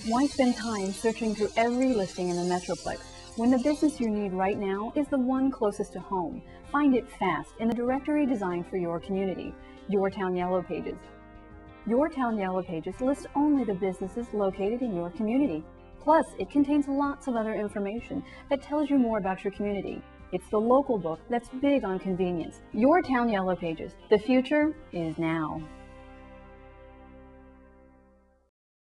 Why spend time searching through every listing in the Metroplex when the business you need right now is the one closest to home? Find it fast in the directory designed for your community, Your Town Yellow Pages. Your Town Yellow Pages lists only the businesses located in your community. Plus, it contains lots of other information that tells you more about your community. It's the local book that's big on convenience. Your Town Yellow Pages. The future is now.